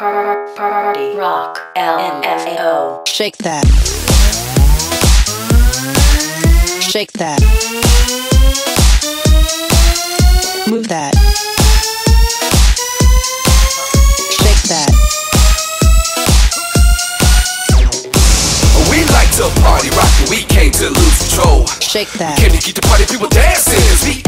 Party Rock LMFAO. Shake that. Shake that. Move that. Shake that. We like to party rock and we came to lose control. Shake that. Came to keep the party people dancing. We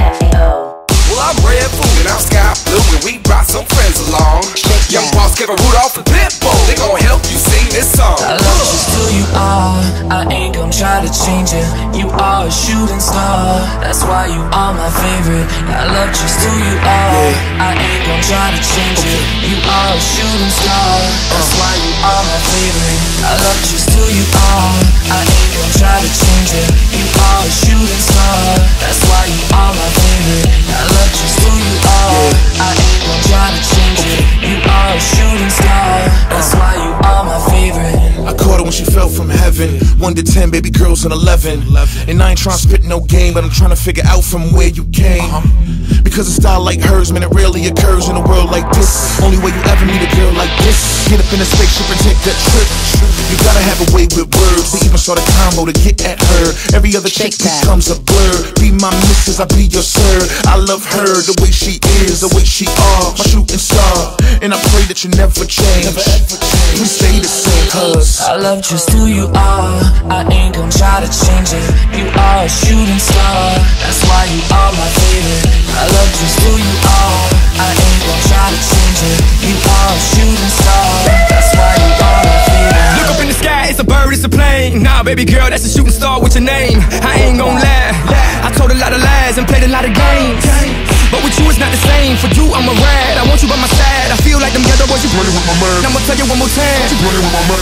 LMFAO. Well, I'm Red Food and I'm Sky Blue and we brought some friends along. Shake Young that. Boss, Kevin Rudolph and Pitbull, they gon' help you sing this song. I love just who you are, I ain't gon' try to change it. You are a shooting star, that's why you are my favorite. I love just who you are, I ain't gon' try to change it. You are a shooting star, that's why you are my favorite. I love just who you are, I ain't gon' try to change it. You are a shooting star, that's why you are my favorite. I love just who you are, I ain't gon' try to change it. You are a shooting star, that's why you are my favorite. I caught her when she fell from heaven. 1 to 10, baby girls an 11. And I ain't tryna spit no game, but I'm tryna figure out from where you came. Because a style like hers, man, it rarely occurs in a world like this. Only way you ever meet a girl like this. Get up in a spaceship and take that trip. You gotta have a way with words. We even start a combo to get at her. Every other chick becomes a blur. Be my missus, I be your sir. I love her, the way she is, the way she are, my shooting star. And I pray that you never change. We stay the same, cause I love just who you are, I ain't gon' try to change it. You are a shooting star, that's why you are my favorite. I love just who you are, I ain't gon' try to change it. You are a shooting star, that's why you are my favorite. Look up in the sky, it's a bird, it's a plane. Nah, baby girl, that's a shooting star with your name. I ain't gon' lie, I told a lot of lies and played a lot of games, but with you it's not the same. For you I'm a ride, I want you by my side. I feel like them ghetto boys, you running with my man. I'ma tell you one more time, you running with my man.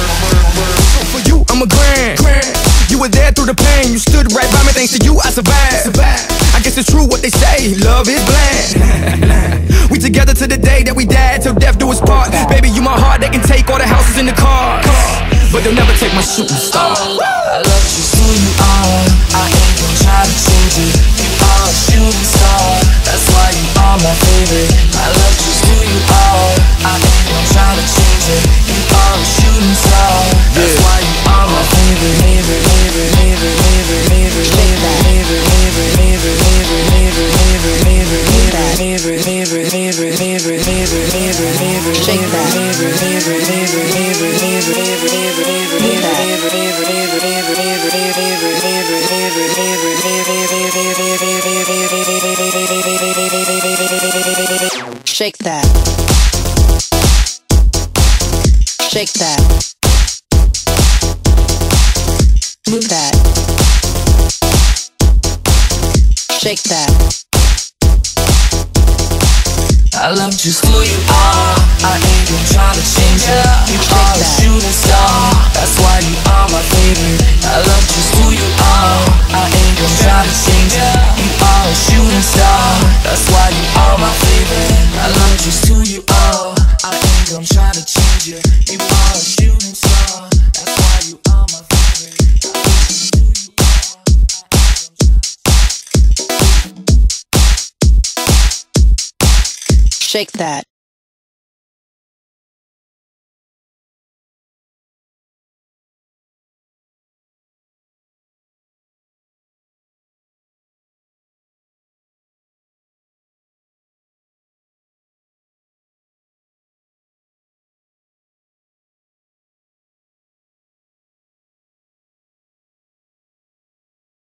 For you I'm a grand. You were there through the pain, you stood right by me, thanks to you I survived. I guess it's true what they say, love is blind. We together to the day that we died, till death do us part. Baby, you my heart, they can take all the houses in the cars, but they'll never take my shooting star. I love just who you are, I ain't gon' try to change it. You are a shooting star, that's why you are my favorite. I love just who you are, I ain't gon' try to change it. You are a shooting star, that's why you are my favorite. Shake that. Shake that. Move that. Shake that. I love just who you are, I ain't gon' try to change it. You are a shooting star, that's why you are my favorite. I love just who you are, I ain't gon' try to change it. You are a shooting star, that's why you are my favorite. I love just who you are, I ain't gon' try to change it. You are a shooting star, that's why you are my favorite. Shake that.